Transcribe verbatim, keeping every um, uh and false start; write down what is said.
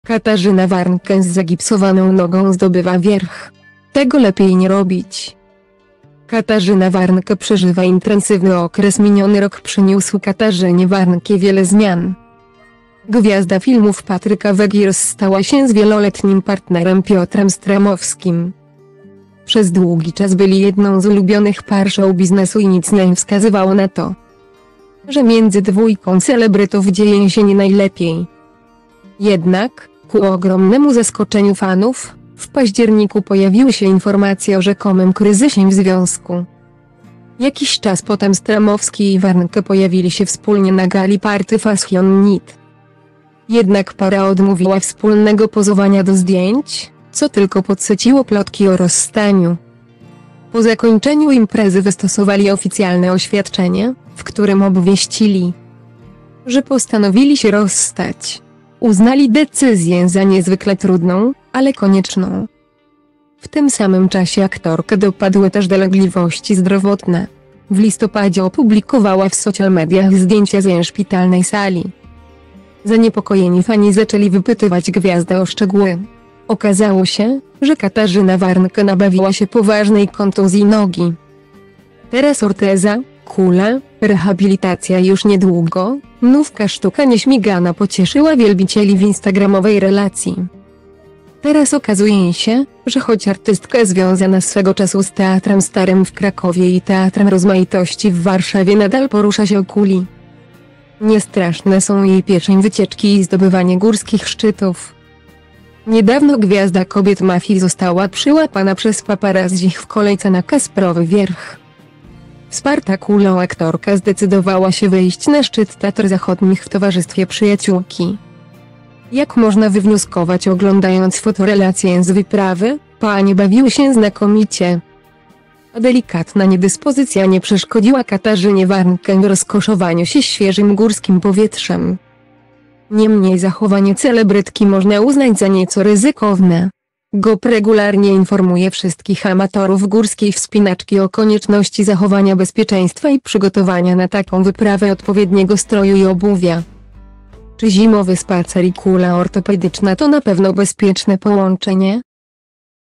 Katarzyna Warnke z zagipsowaną nogą zdobywa wierch. Tego lepiej nie robić. Katarzyna Warnke przeżywa intensywny okres. Miniony rok przyniósł Katarzynie Warnke wiele zmian. Gwiazda filmów Patryka Wegi rozstała się z wieloletnim partnerem Piotrem Stramowskim. Przez długi czas byli jedną z ulubionych par show biznesu i nic nie wskazywało na to, że między dwójką celebrytów dzieje się nie najlepiej. Jednak, ku ogromnemu zaskoczeniu fanów, w październiku pojawiły się informacje o rzekomym kryzysie w związku. Jakiś czas potem Stramowski i Warnke pojawili się wspólnie na gali Party Fashion Night. Jednak para odmówiła wspólnego pozowania do zdjęć, co tylko podsyciło plotki o rozstaniu. Po zakończeniu imprezy wystosowali oficjalne oświadczenie, w którym obwieścili, że postanowili się rozstać. Uznali decyzję za niezwykle trudną, ale konieczną. W tym samym czasie aktorkę dopadły też dolegliwości zdrowotne. W listopadzie opublikowała w social mediach zdjęcia z szpitalnej sali. Zaniepokojeni fani zaczęli wypytywać gwiazdę o szczegóły. Okazało się, że Katarzyna Warnke nabawiła się poważnej kontuzji nogi. Teraz orteza, kula, rehabilitacja już niedługo. Nówka sztuka nieśmigana pocieszyła wielbicieli w instagramowej relacji. Teraz okazuje się, że choć artystka związana swego czasu z Teatrem Starym w Krakowie i Teatrem Rozmaitości w Warszawie nadal porusza się o kuli. Niestraszne są jej pieczeń, wycieczki i zdobywanie górskich szczytów. Niedawno gwiazda kobiet mafii została przyłapana przez paparazzi w kolejce na Kasprowy Wierch. Wsparta kulą aktorka zdecydowała się wyjść na szczyt Tatr Zachodnich w towarzystwie przyjaciółki. Jak można wywnioskować oglądając fotorelację z wyprawy, panie bawiły się znakomicie. A delikatna niedyspozycja nie przeszkodziła Katarzynie Warnke w rozkoszowaniu się świeżym górskim powietrzem. Niemniej zachowanie celebrytki można uznać za nieco ryzykowne. G O P regularnie informuje wszystkich amatorów górskiej wspinaczki o konieczności zachowania bezpieczeństwa i przygotowania na taką wyprawę odpowiedniego stroju i obuwia. Czy zimowy spacer i kula ortopedyczna to na pewno bezpieczne połączenie?